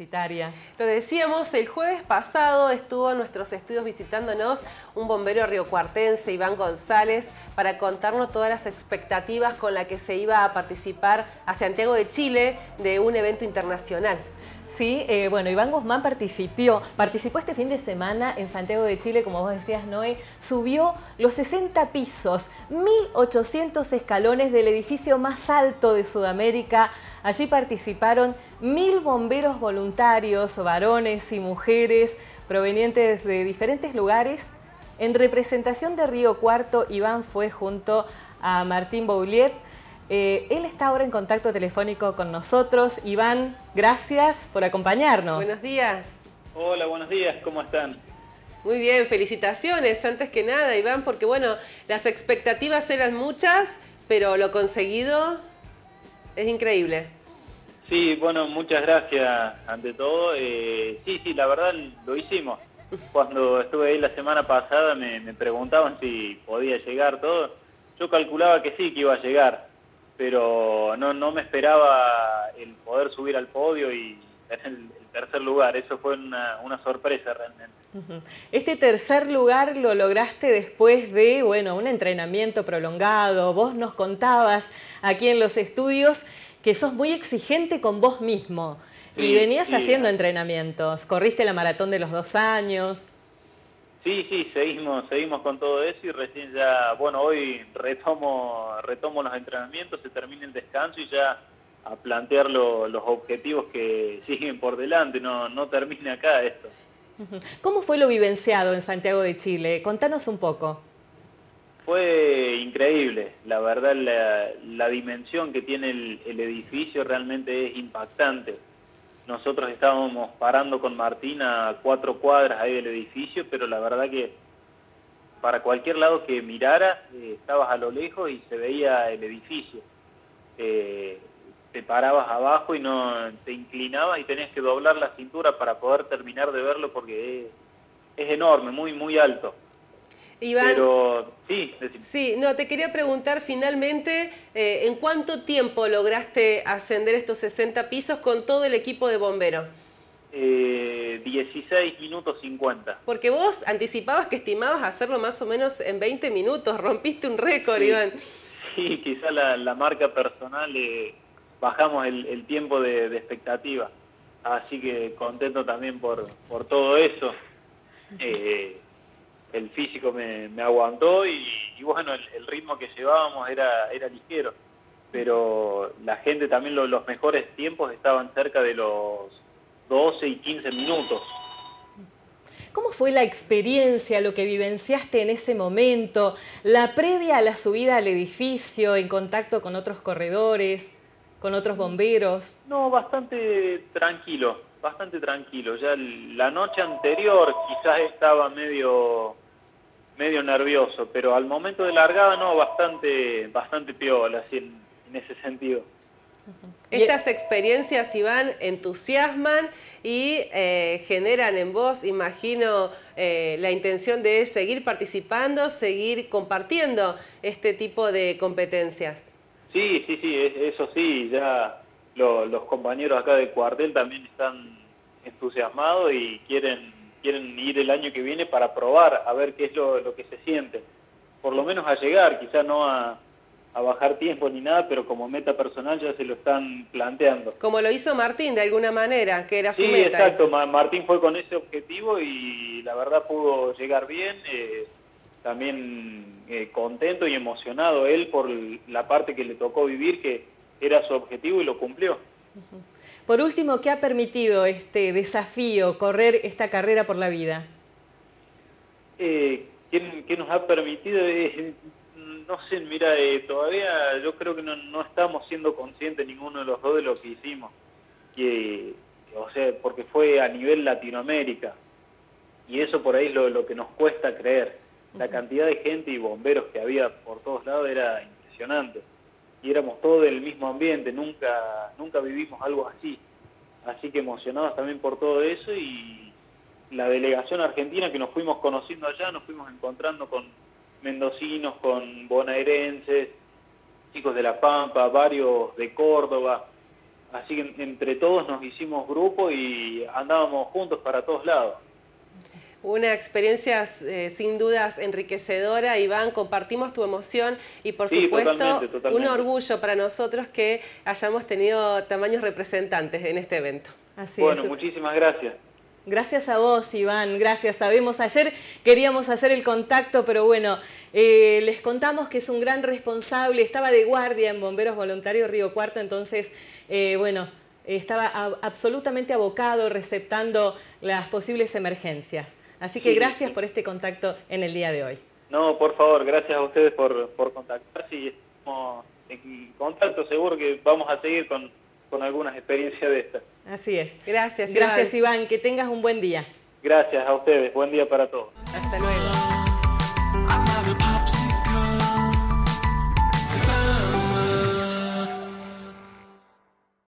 universitaria. Lo decíamos, el jueves pasado estuvo en nuestros estudios visitándonos un bombero riocuartense, Iván González, para contarnos todas las expectativas con las que se iba a participar a Santiago de Chile de un evento internacional. Sí, bueno, Iván Guzmán participó este fin de semana en Santiago de Chile, como vos decías, Noé, subió los 60 pisos, 1.800 escalones del edificio más alto de Sudamérica. Allí participaron 1.000 bomberos voluntarios, varones y mujeres, provenientes de diferentes lugares. En representación de Río Cuarto, Iván fue junto a Martín Bouliet. Él está ahora en contacto telefónico con nosotros. Iván, gracias por acompañarnos. Buenos días. Hola, buenos días, ¿cómo están? Muy bien, felicitaciones antes que nada, Iván, porque bueno, las expectativas eran muchas, pero lo conseguido es increíble. Sí, bueno, muchas gracias ante todo. Sí, la verdad lo hicimos. Cuando estuve ahí la semana pasada me preguntaban si podía llegar todo. Yo calculaba que sí, que iba a llegar, pero no me esperaba el poder subir al podio y tener el tercer lugar. Eso fue una sorpresa realmente. Este tercer lugar lo lograste después de, bueno, un entrenamiento prolongado. Vos nos contabas aquí en los estudios que sos muy exigente con vos mismo. Y venías haciendo entrenamientos. Corriste la maratón de los 2 años. Sí, seguimos con todo eso y recién ya, bueno, hoy retomo los entrenamientos, se termina el descanso y ya a plantear los objetivos que siguen por delante, no termina acá esto. ¿Cómo fue lo vivenciado en Santiago de Chile? Contanos un poco. Fue increíble, la verdad la dimensión que tiene el edificio realmente es impactante. Nosotros estábamos parando con Martín a 4 cuadras ahí del edificio, pero la verdad que para cualquier lado que mirara, estabas a lo lejos y se veía el edificio. Te parabas abajo y no te inclinabas y tenías que doblar la cintura para poder terminar de verlo porque es enorme, muy alto. Iván, pero sí, sí, no, te quería preguntar finalmente, ¿en cuánto tiempo lograste ascender estos 60 pisos con todo el equipo de bomberos? 16 minutos 50. Porque vos anticipabas que estimabas hacerlo más o menos en 20 minutos, rompiste un récord, Sí, Iván. sí, quizá la marca personal, bajamos el tiempo de expectativa, así que contento también por todo eso. El físico me aguantó y bueno, el ritmo que llevábamos era ligero, pero la gente también, los mejores tiempos estaban cerca de los 12 y 15 minutos. ¿Cómo fue la experiencia, lo que vivenciaste en ese momento, la previa a la subida al edificio, en contacto con otros corredores, con otros bomberos? No, bastante tranquilo. Ya la noche anterior quizás estaba medio nervioso, pero al momento de largada no, bastante piola, así en ese sentido. Estas experiencias, Iván, entusiasman y generan en vos, imagino, la intención de seguir participando, seguir compartiendo este tipo de competencias. Sí, eso sí, ya los compañeros acá de cuartel también están entusiasmados y quieren ir el año que viene para probar, a ver qué es lo que se siente. Por lo menos a llegar, quizás no a bajar tiempo ni nada, pero como meta personal ya se lo están planteando. Como lo hizo Martín de alguna manera, que era su meta. Sí, exacto, Martín fue con ese objetivo y la verdad pudo llegar bien, también contento y emocionado él por la parte que le tocó vivir, que era su objetivo y lo cumplió. Por último, ¿qué ha permitido este desafío, correr esta carrera por la vida? ¿Qué nos ha permitido? No sé, mira, todavía yo creo que no estamos siendo conscientes ninguno de los dos de lo que hicimos, o sea, porque fue a nivel Latinoamérica, y eso por ahí es lo que nos cuesta creer. La cantidad de gente y bomberos que había por todos lados era impresionante, y éramos todos del mismo ambiente, nunca vivimos algo así que emocionados también por todo eso, y la delegación argentina que nos fuimos conociendo allá, nos fuimos encontrando con mendocinos, con bonaerenses, chicos de La Pampa, varios de Córdoba, así que entre todos nos hicimos grupo y andábamos juntos para todos lados. Una experiencia sin dudas enriquecedora, Iván, compartimos tu emoción y por supuesto totalmente. Un orgullo para nosotros que hayamos tenido tamaños representantes en este evento. Así bueno, es. muchísimas gracias. Gracias a vos, Iván, gracias. Sabemos, ayer queríamos hacer el contacto, pero bueno, les contamos que es un gran responsable, estaba de guardia en Bomberos Voluntarios Río Cuarto, entonces, bueno, estaba absolutamente abocado, receptando las posibles emergencias. Así que gracias por este contacto en el día de hoy. No, por favor, gracias a ustedes por contactarse y estamos en contacto, seguro que vamos a seguir con algunas experiencias de estas. Así es. Gracias, Iván. Gracias, Iván. Que tengas un buen día. Gracias a ustedes. Buen día para todos. Hasta luego.